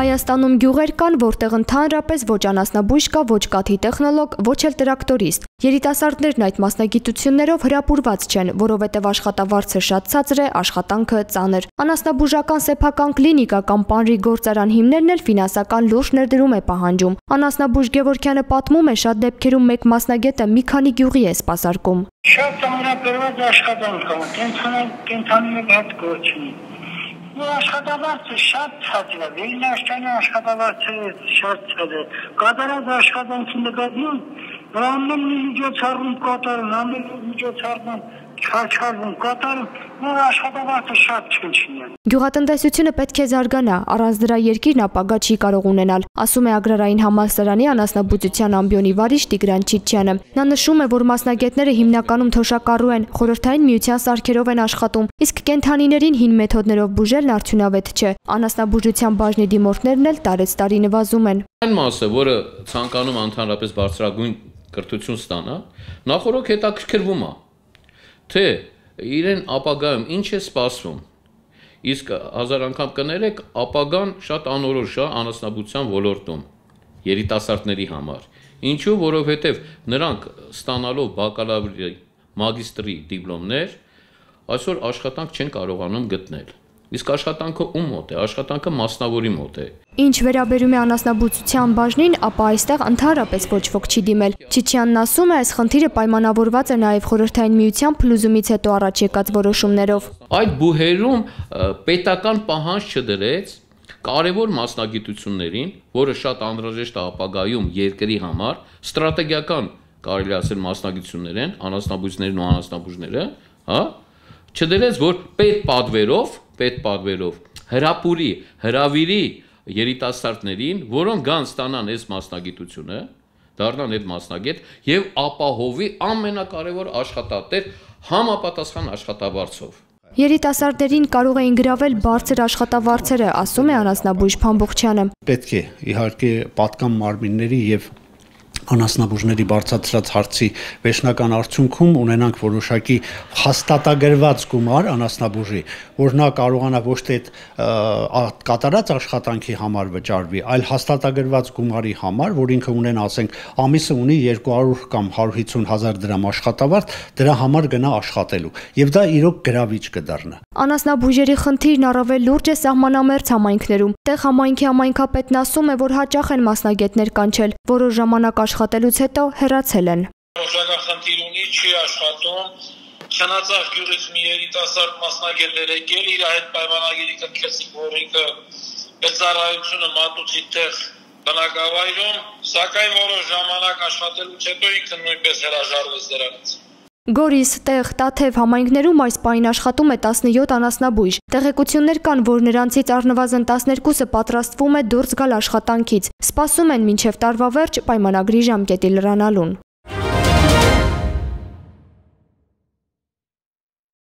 Հայաստանում գյուղեր կան, որտեղ ընդհանրապես ոչ անասնաբույժ կա, ոչ կաթի տեխնոլոգ, ոչ էլ տրակտորիստ։ Երիտասարդներն այդ մասնագիտություններով հրապուրված չեն, որովհետև աշխատավարձը շատ ցածր է, աշխատանքը ծանր։ Անասնաբուժական սեփական կլինիկա կամ պանրի գործարան հիմնելն էլ ֆինանսական լուրջ ներդրում է պահանջում։ Անասնաբույժ Գևորգյանը պատմում է, շատ դեպքերում մեկ մասնագետը մի քանի գյուղի է սպասարկում։ Շատ ծանրաբերված աշխատանք կա, կենթանի հետ գործի։ Աշխատավարձը շատ ցածր է, վերնաշտանի աշխատավարձը շատ ցածր է, կատարած աշխատանքի նկատմամբ ամեն մի միջոցառում կատարում, ամեն մի միջոցառում չարչարվում կատարում, որ աշխատավարձը շատ չնչին է։ Գյուղատնտեսությունը պետք է զարգանա, առանց դրա երկիրն ապագա չի կարող ունենալ, ասում է Ագրարային համալսարանի անասնաբուծության ամբիոնի վարիչ Տիգրան Չիչյանը։ Նա նշում է, որ մասնագետները հիմնականում թոշակառու են, խորհրդային միության սարքերով են աշխատում, իսկ կենդանիներին հին մեթոդներով բուժելն արդյունավետ չէ։ Անասնաբուժության բաժնի դիմորդներն էլ տարեցտարի նվազում են։ Այն մասը, որը ցանկանում ընդհանրապես բարձրագույն կրթություն ստանա, նախորդ հետաքրքրվում է, թե իրեն ապագայում ինչ է սպասվում, իսկ հազար անգամ կներեք, ապագան շատ անորոշ է անասնաբուծության ոլորտում երիտասարդների համար։ Ինչու, որովհետև նրանք ստանալով բակալավրի, մագիստրի դիպլոմներ, այսօր աշխատանք չեն կարողանում գտնել։ Իսկ աշխատանքը ում մոտ է, աշխատանքը մասնավորի մոտ է։ Ինչ վերաբերում է անասնաբուծության բաժնին, ապա այստեղ ընդհանրապես ոչ ոք չի դիմել։ Չիչյանն ասում է, այս խնդիրը պայմանավորված է նաև խորհրդային միության փլուզումից հետո առաջ եկած որոշումներով։ Այդ բուհերում պետական պահանջ չդրեց կարևոր մասնագիտություններին, որը շատ անհրաժեշտ է ապագայում երկրի համար, ստրատեգիական կարելի ասել մասնագիտություններ են, անասնաբույժներն ու անասնաբուժները, հա, չդրեց, որ պետպատվերով հրավիրի երիտասարդներին, որոնք գան ստանան այս մասնագիտությունը, դառնան այդ մասնագետ եւ ապահովի ամենակարևոր աշխատատեր համապատասխան աշխատավարձով։ Երիտասարդներին կարող էին գրավել բարձր աշխատավարձերը, ասում է անասնաբույժ Փամբուխչյանը։ Պետք է իհարկե պատկան մարմինների եւ անասնաբուժների բարձրացրած հարցի վերջնական արդյունքում ունենանք որոշակի հաստատագրված գումար անասնաբուժի, որ նա կարողանա ոչ թե կատարած աշխատանքի համար վճարվի, այլ հաստատագրված գումարի համար, որ ինքը ունենա, ասենք, ամիսը ունի 200 կամ 150 հազար դրամ աշխատավարձ, դրա համար գնա աշխատելու, եւ դա իրոք գրավիչ կդառնա։ Անասնաբուժերի խնդիրն առավել լուրջ է սահմանամերձ համայնքներում։ Տեղ համայնքի համայնքապետն ասում է, որ հաճախ են մասնագետներ կանչել, որոշ ժամանակ աշխատելուց հետո հեռացել են։ Ռոժական խնդիր ունի, չի աշխատում, Քնածախ գյուղից մի երիտասարդ մասնագետներ եկել, իր հետ պայմանագիրի կնքեցին, որ ինքը այդ ծառայությունը մատուցի տեղ բնակավայրում, սակայն որոշ ժամանակ աշխատելուց հետո ինքը նույնպես հրաժարվեց դրանից։ Գորիս, Տեղ, Տաթև համայնքներում այս պահին աշխատում է 17 անասնաբույժ։ Տեղեկություններ կան, որ նրանցից առնվազն 12-ը պատրաստվում է դուրս գալ աշխատանքից։ Սպասում են մինչև տարվա վերջ պայմանագրի ժամկետի լրանալուն։